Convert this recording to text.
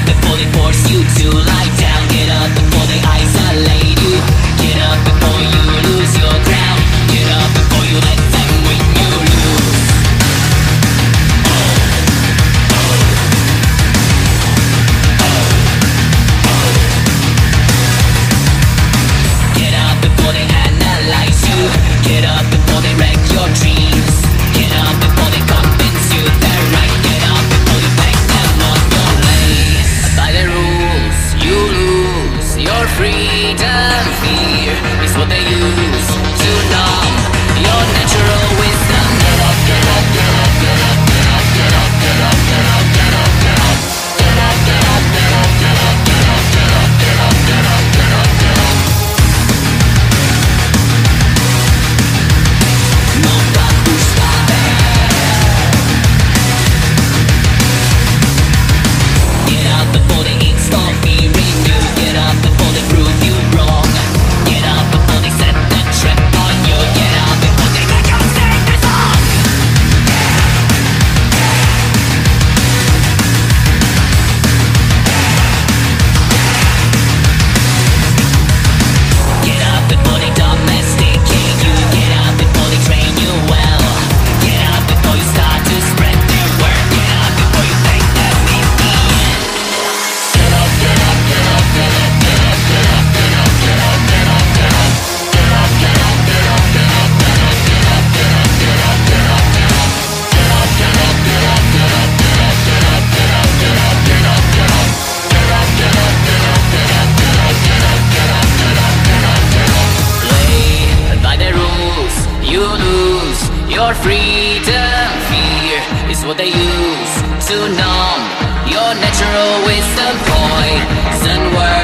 before they force you to lie down. Get up before they isolate you. Get up before you lose your ground. Get up before you let them win you lose. Get up before they analyze you. Get up before they wreck your dreams. Get up before they convince you they're right. Get up before you beg them on your place. By the rules, you lose your freedom. Fear is what they use to numb your natural wisdom. Get up, get up, get up, get up, get up, get up, get up, get up, get up, get up. Get up, get up, get up, get up, get up, get up, get up, get up, get up, get up. No God to stop it. Get up before they install fear in you. Get up before they prove you wrong. Get up before they set the trap on you. Get up before they make you sing the song. Get up before they domesticate you. Get up before they train you well. Get up before you start to spread their word. Get up before you think that we win. Get up, get up, get up, get up, get up, get up, get up, get up, get up, get up. Get up, get up, get up, get up, get up, get up, get up, get up, get up, get up. Get up, get up, get up, get up, get up, get up, get up, get up, get up, get up. Get up, get up, get up, get up, get up, get up, get up, get up, get up, get up. Play by the rules, you lose your freedom. Fear is what they use to numb your natural wisdom. Poison words